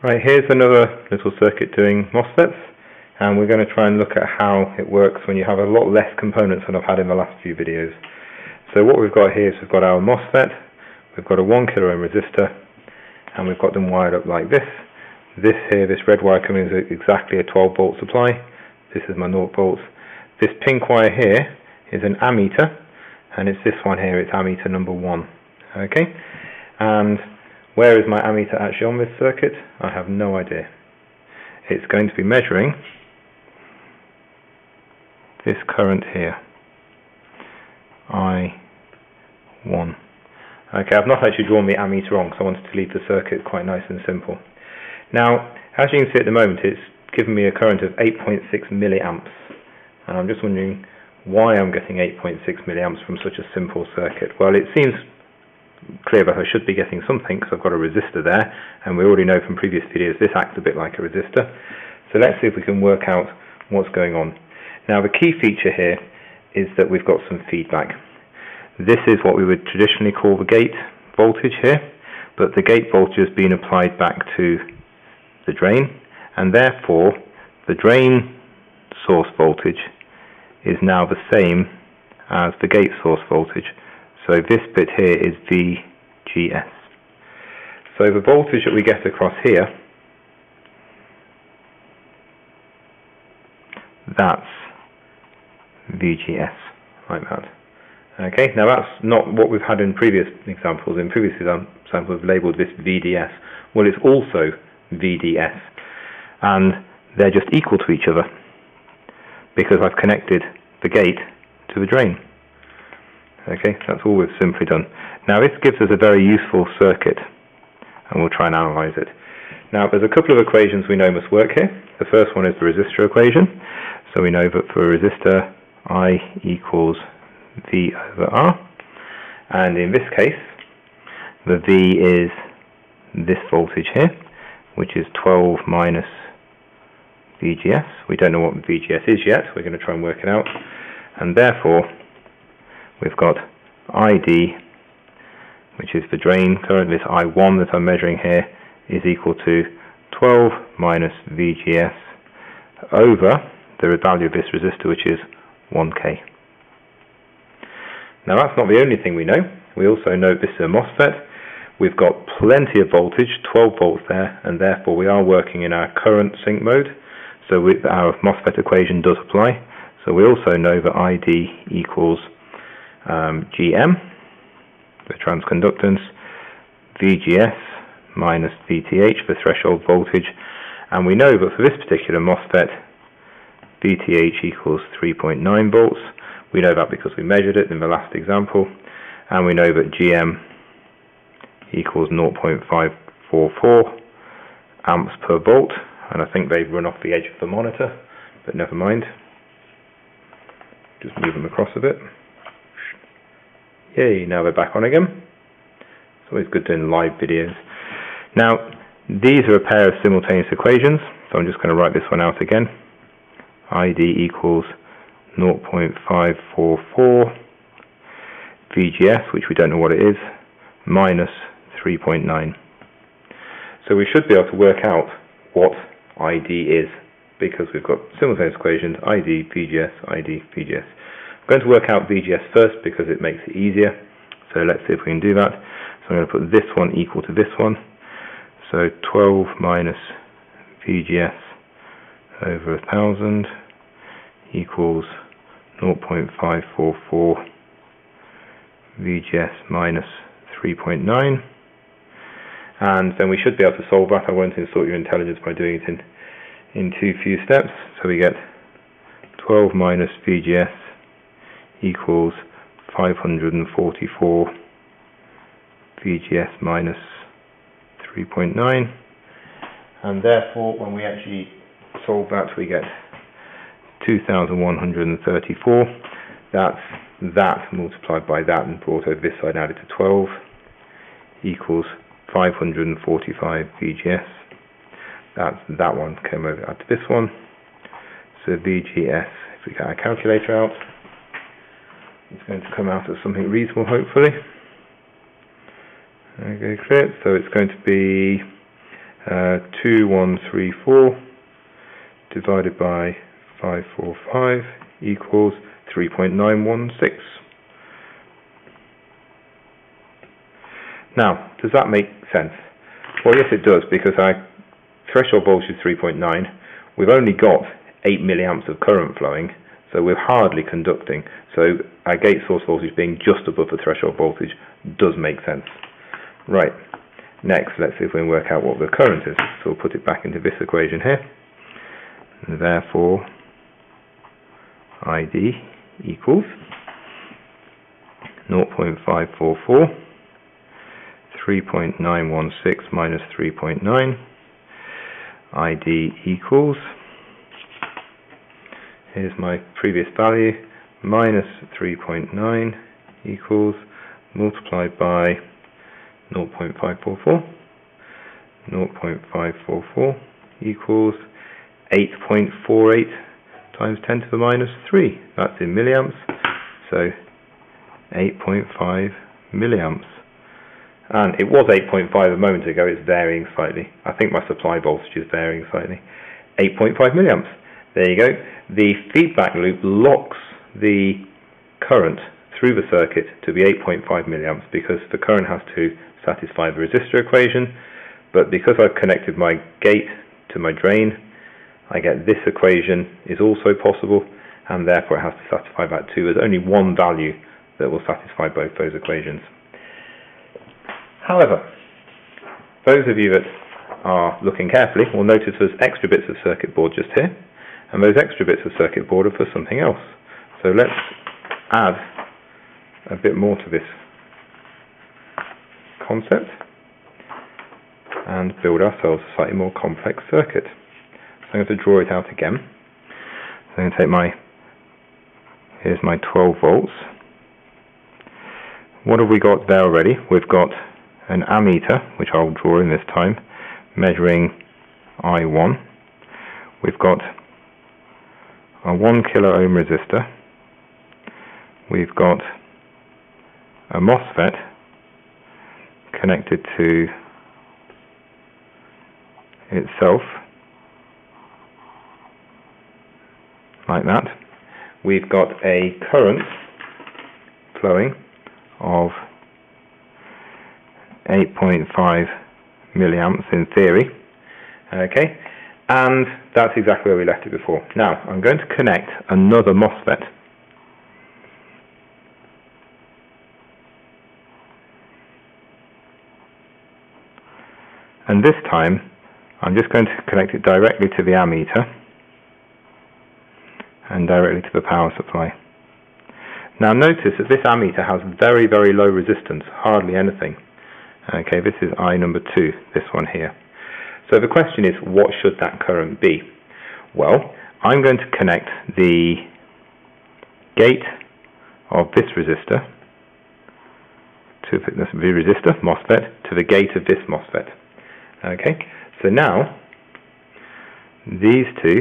Right, here's another little circuit doing MOSFETs, and we're going to try and look at how it works when you have a lot less components than I've had in the last few videos. So what we've got here is we've got our MOSFET, we've got a 1 kilo ohm resistor, and we've got them wired up like this. This here, this red wire coming is exactly a 12 volt supply. This is my 0 volts. This pink wire here is an ammeter, and it's this one here, it's ammeter number 1. Okay, and where is my ammeter actually on this circuit? I have no idea. It's going to be measuring this current here, I1. Okay, I've not actually drawn the ammeter on because I wanted to leave the circuit quite nice and simple. Now, as you can see at the moment, it's given me a current of 8.6 milliamps, and I'm just wondering why I'm getting 8.6 milliamps from such a simple circuit. Well, it seems clear that I should be getting something because I've got a resistor there, and we already know from previous videos this acts a bit like a resistor. So let's see if we can work out what's going on. Now, the key feature here is that we've got some feedback. This is what we would traditionally call the gate voltage here, but the gate voltage has been applied back to the drain, and therefore the drain source voltage is now the same as the gate source voltage. So this bit here is VGS. So the voltage that we get across here, that's VGS, like that. Okay, now that's not what we've had in previous examples. In previous examples we've labelled this VDS. Well, it's also VDS, and they're just equal to each other because I've connected the gate to the drain. Okay, that's all we've simply done. Now this gives us a very useful circuit, and we'll try and analyze it. Now there's a couple of equations we know must work here. The first one is the resistor equation. So we know that for a resistor I equals V over R, and in this case the V is this voltage here, which is 12 minus VGS. We don't know what VGS is yet, we're going to try and work it out, and therefore we've got ID, which is the drain current, this I1 that I'm measuring here, is equal to 12 minus VGS over the value of this resistor, which is 1K. Now that's not the only thing we know. We also know this is a MOSFET. We've got plenty of voltage, 12 volts there, and therefore we are working in our current sync mode. So our MOSFET equation does apply. So we also know that ID equals GM, the transconductance, VGS minus VTH, the threshold voltage, and we know that for this particular MOSFET, VTH equals 3.9 volts. We know that because we measured it in the last example, and we know that GM equals 0.544 amps per volt, and I think they've run off the edge of the monitor, but never mind. Just move them across a bit. Yay, now they're back on again. It's always good doing live videos. Now, these are a pair of simultaneous equations, so I'm just going to write this one out again. ID equals 0.544 VGS, which we don't know what it is, minus 3.9. So we should be able to work out what ID is, because we've got simultaneous equations, ID, VGS, ID, VGS. I'm going to work out VGS first because it makes it easier. So let's see if we can do that. So I'm going to put this one equal to this one. So 12 minus VGS over 1000 equals 0.544 VGS minus 3.9. And then we should be able to solve that. I won't insult your intelligence by doing it in too few steps. So we get 12 minus VGS equals 544 VGS minus 3.9, and therefore when we actually solve that we get 2134. That's that multiplied by that and brought over this side and added to 12 equals 545 VGS. That's that one came over add to this one. So VGS, if we get our calculator out, it's going to come out as something reasonable, hopefully. Okay, clear. So it's going to be 2134 divided by 545 equals 3.916. Now, does that make sense? Well, yes it does, because our threshold voltage is 3.9. We've only got 8 milliamps of current flowing, so we're hardly conducting. So our gate source voltage being just above the threshold voltage does make sense. Right, next let's see if we can work out what the current is. So we'll put it back into this equation here. And therefore, ID equals 0.544 3.916 minus 3.9. ID equals, here's my previous value, minus 3.9 equals, multiplied by 0.544. 0.544 equals 8.48 times 10 to the minus 3. That's in milliamps, so 8.5 milliamps. And it was 8.5 a moment ago, it's varying slightly. I think my supply voltage is varying slightly. 8.5 milliamps. There you go. The feedback loop locks the current through the circuit to be 8.5 milliamps because the current has to satisfy the resistor equation, but because I've connected my gate to my drain, I get this equation is also possible, and therefore it has to satisfy that too. There's only one value that will satisfy both those equations. However, those of you that are looking carefully will notice there's extra bits of circuit board just here, and those extra bits of circuit board are for something else. So let's add a bit more to this concept and build ourselves a slightly more complex circuit. So I'm going to draw it out again. So I'm going to take here's my 12 volts. What have we got there already? We've got an ammeter, which I'll draw in this time, measuring I1. We've got a 1 kilo ohm resistor. We've got a MOSFET connected to itself, like that. We've got a current flowing of 8.5 milliamps in theory. Okay, and that's exactly where we left it before. Now I'm going to connect another MOSFET. And this time I'm just going to connect it directly to the ammeter and directly to the power supply. Now notice that this ammeter has very, very low resistance, hardly anything. Okay, this is I number 2, this one here. So the question is, what should that current be? Well, I'm going to connect the gate of this resistor to the resistor, MOSFET, to the gate of this MOSFET. Okay, so now these two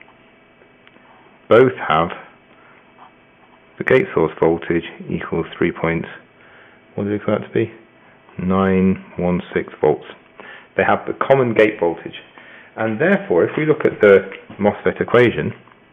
both have the gate source voltage equals 3.916 volts. They have the common gate voltage, and therefore if we look at the MOSFET equation,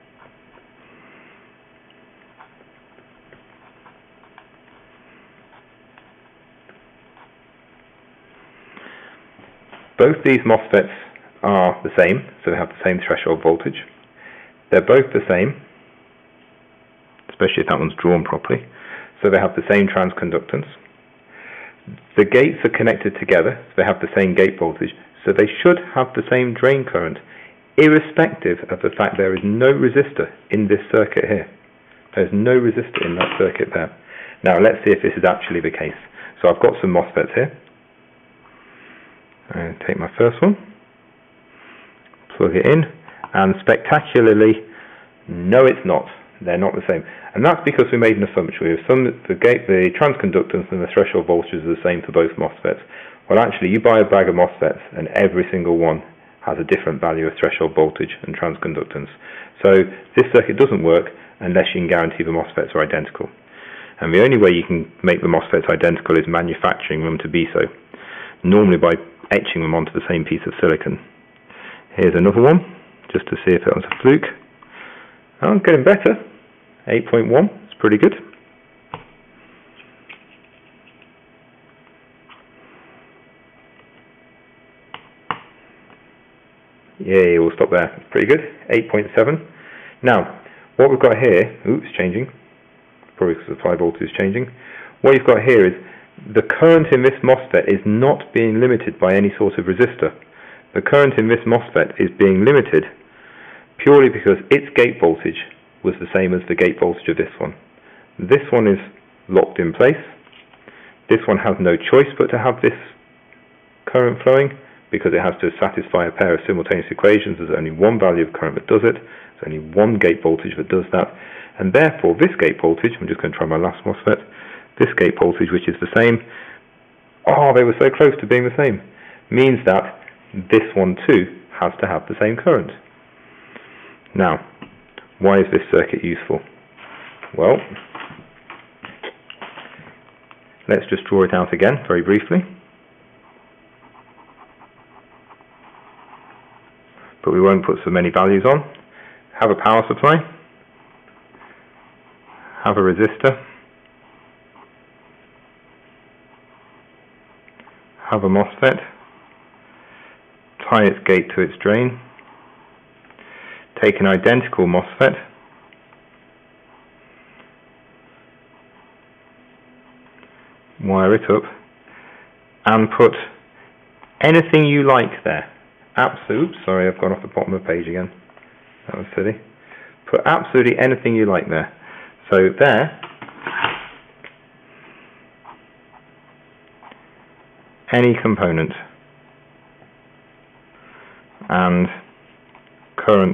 both these MOSFETs are the same, so they have the same threshold voltage. They're both the same, especially if that one's drawn properly, so they have the same transconductance. The gates are connected together, so they have the same gate voltage, so they should have the same drain current, irrespective of the fact there is no resistor in this circuit here. There's no resistor in that circuit there. Now let's see if this is actually the case. So I've got some MOSFETs here. I'm going to take my first one, plug it in, and spectacularly, no it's not. They're not the same. And that's because we made an assumption. We assumed that the transconductance and the threshold voltages are the same for both MOSFETs. Well actually, you buy a bag of MOSFETs and every single one has a different value of threshold voltage and transconductance. So this circuit doesn't work unless you can guarantee the MOSFETs are identical. And the only way you can make the MOSFETs identical is manufacturing them to be so. Normally by etching them onto the same piece of silicon. Here's another one, just to see if it was a fluke. Oh, getting better. 8.1, it's pretty good. Yay, we'll stop there. It's pretty good. 8.7. Now, what we've got here, oops, changing. Probably because the supply voltage is changing. What you've got here is the current in this MOSFET is not being limited by any sort of resistor. The current in this MOSFET is being limited purely because its gate voltage was the same as the gate voltage of this one. This one is locked in place. This one has no choice but to have this current flowing because it has to satisfy a pair of simultaneous equations. There's only one value of current that does it. There's only one gate voltage that does that. And therefore this gate voltage, I'm just going to try my last MOSFET, this gate voltage, which is the same, oh, they were so close to being the same, means that this one too has to have the same current. Now, why is this circuit useful? Well, let's just draw it out again very briefly. But we won't put so many values on. Have a power supply, have a resistor, have a MOSFET, tie its gate to its drain, take an identical MOSFET, wire it up, and put anything you like there. Oops, sorry, I've gone off the bottom of the page again. That was silly. Put absolutely anything you like there. So there, any component, and current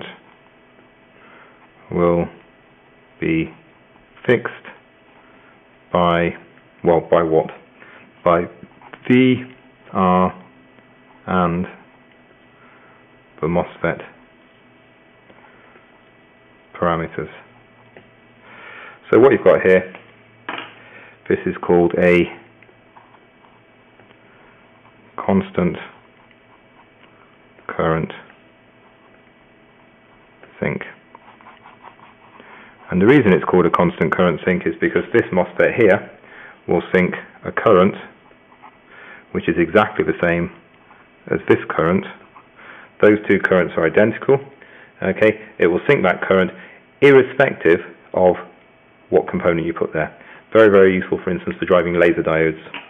will be fixed by, well, by what? By V, R, and the MOSFET parameters. So what you've got here, this is called a constant current sink. And the reason it's called a constant current sink is because this MOSFET here will sink a current which is exactly the same as this current. Those two currents are identical. Okay, it will sink that current irrespective of what component you put there. Very, very useful, for instance, for driving laser diodes.